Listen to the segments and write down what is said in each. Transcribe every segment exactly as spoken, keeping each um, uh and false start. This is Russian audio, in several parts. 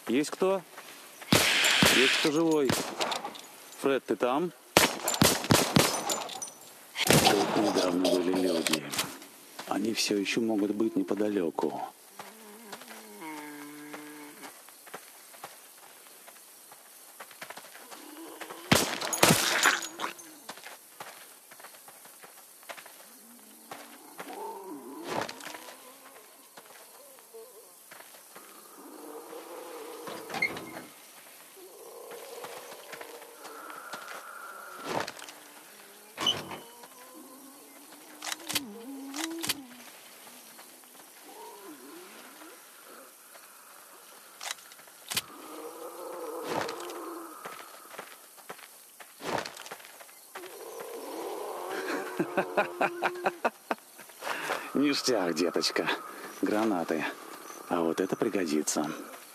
Есть кто? Есть кто живой? Фред, ты там? Тут недавно были люди. Они все еще могут быть неподалеку. Ништяк, деточка. Гранаты. А вот это пригодится.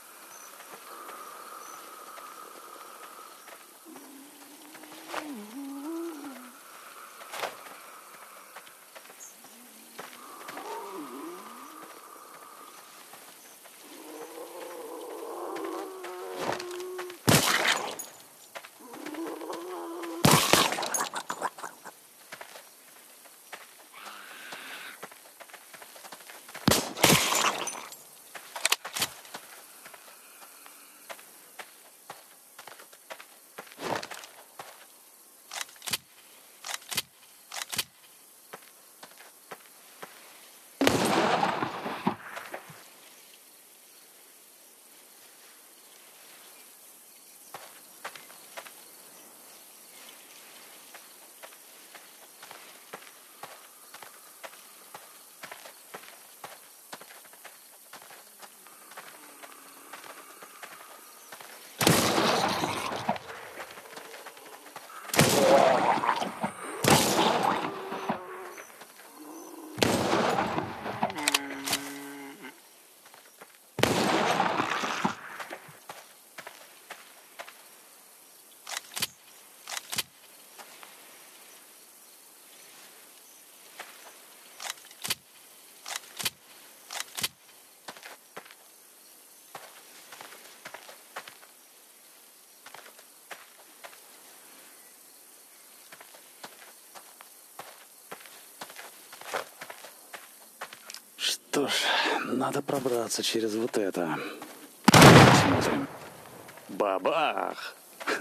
Что ж, надо пробраться через вот это. Смотрим. Бабах!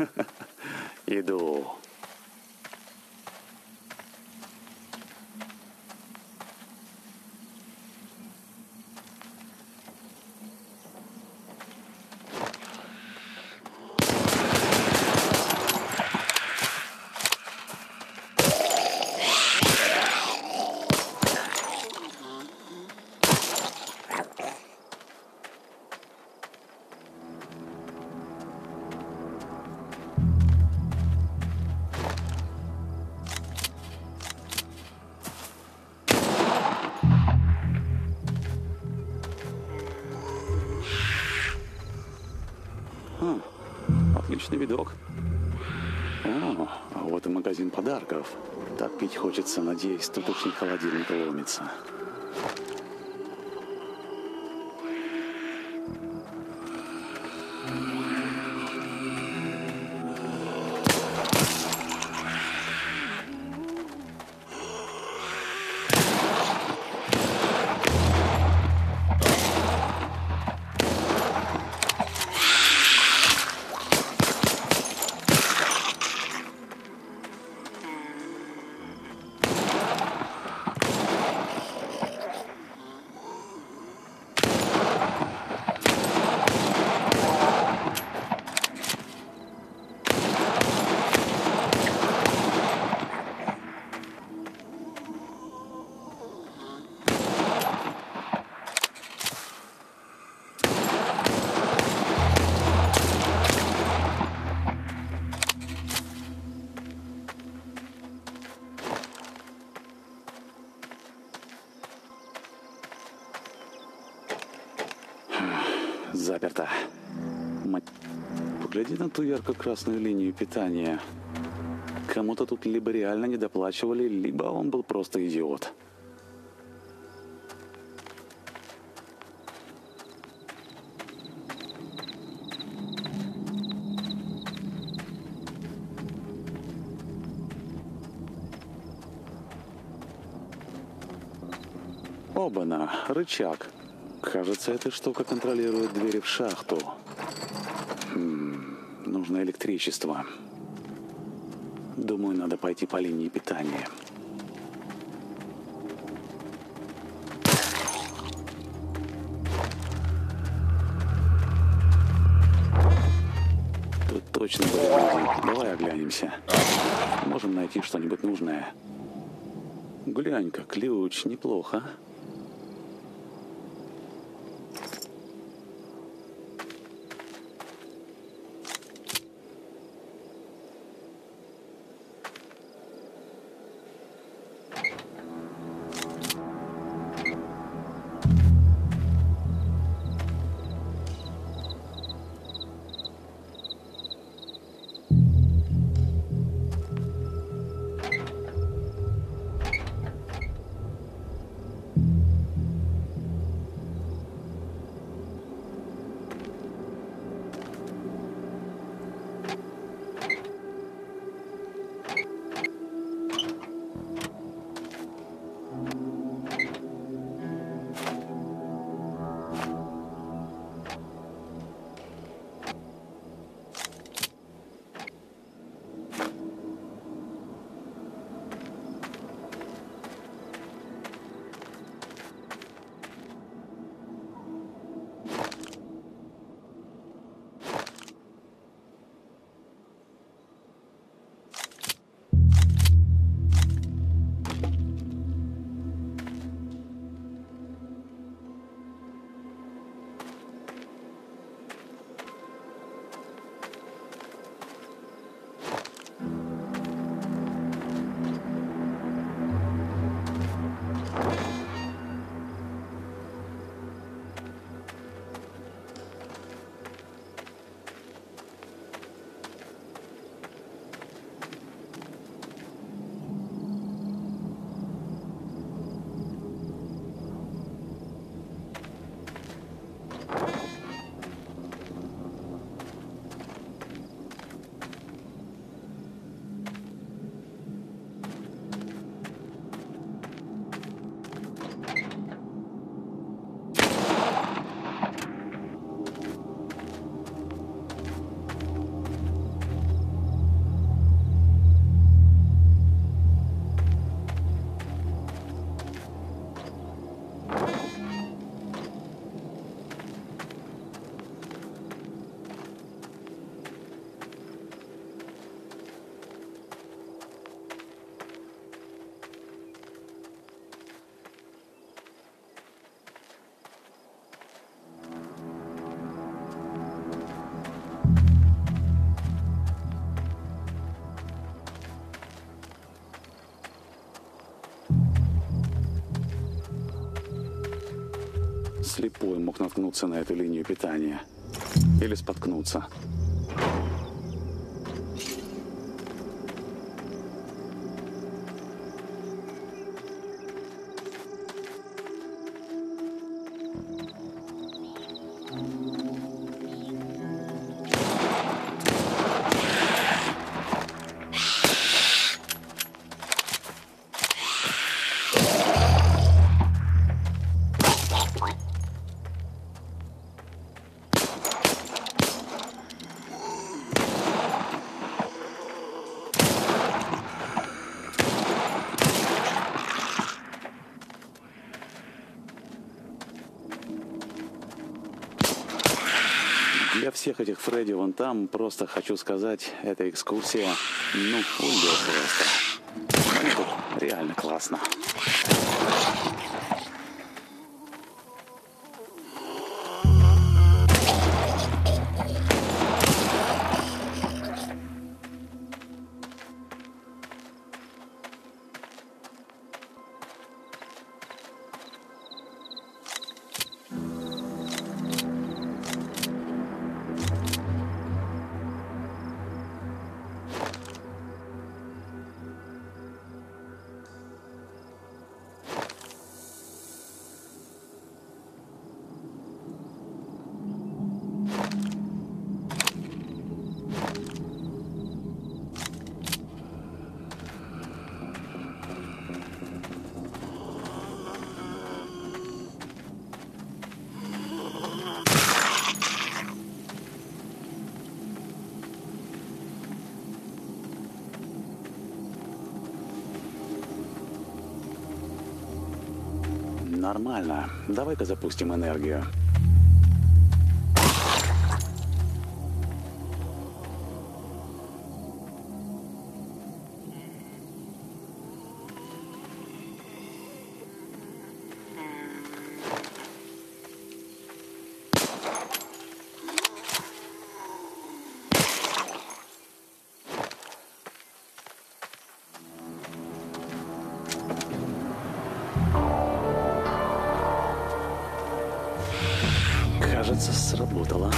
Иду. Хм, отличный видок. О, а вот и магазин подарков. Так пить хочется, надеюсь, тут очень холодильник ломится. Заперто. Мать... Погляди на ту ярко-красную линию питания. Кому-то тут либо реально недоплачивали, либо он был просто идиот. Оба-на, рычаг. Кажется, эта штука контролирует двери в шахту. Хм, нужно электричество. Думаю, надо пойти по линии питания. Тут точно были люди. Давай оглянемся. Можем найти что-нибудь нужное. Глянь-ка, ключ, неплохо. Слепой мог наткнуться на эту линию питания. Или споткнуться. Для всех этих Фредди вон там, просто хочу сказать, эта экскурсия, ну, фундел просто. Ну, тут реально классно. Нормально. Давай-ка запустим энергию. Кажется, сработало.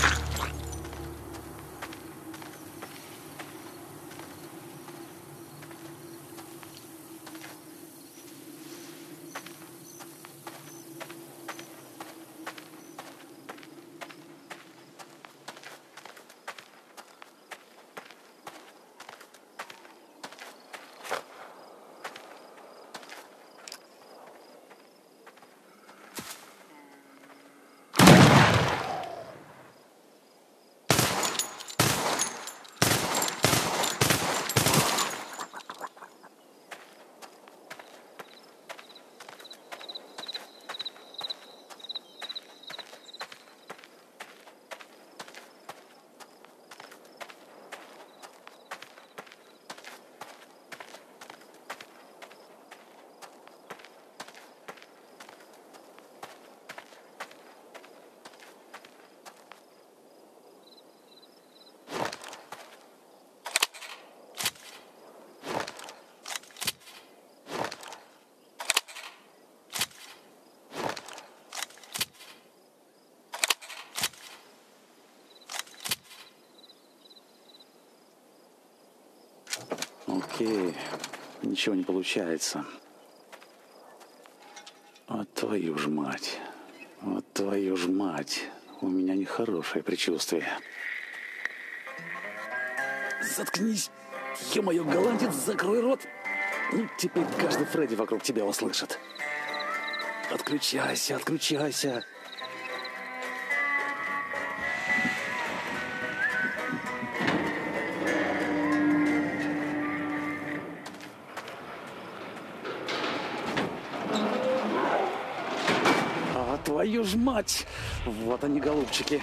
Окей, ничего не получается. Вот твою ж мать. Вот твою ж мать. У меня нехорошее предчувствие. Заткнись! Ё-моё, голландец, закрой рот! Ну, теперь каждый Фредди вокруг тебя услышит. Отключайся, отключайся. А твою ж мать! Вот они, голубчики.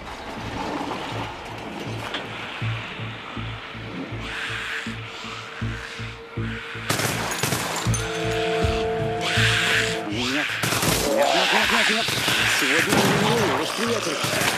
Нет, нет, нет, нет, нет. Сегодня ты не уйдешь, приятель.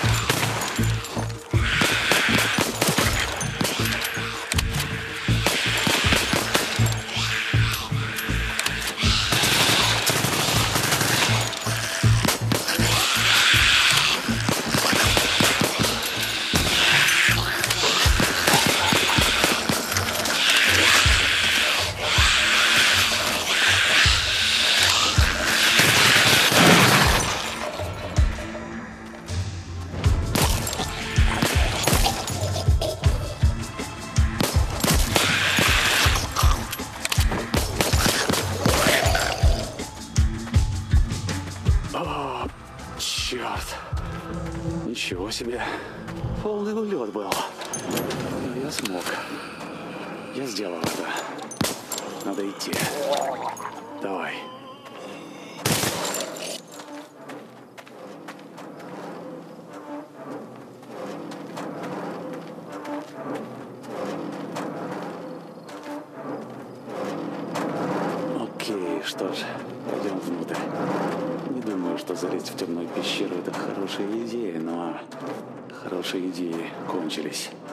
Черт. Ничего себе. Полный улет был. Но я смог. Я сделал это. Надо идти. Давай. Окей, что ж, пойдем внутрь. Не думаю, что залезть в темную пещеру — это хорошая идея, но хорошие идеи кончились.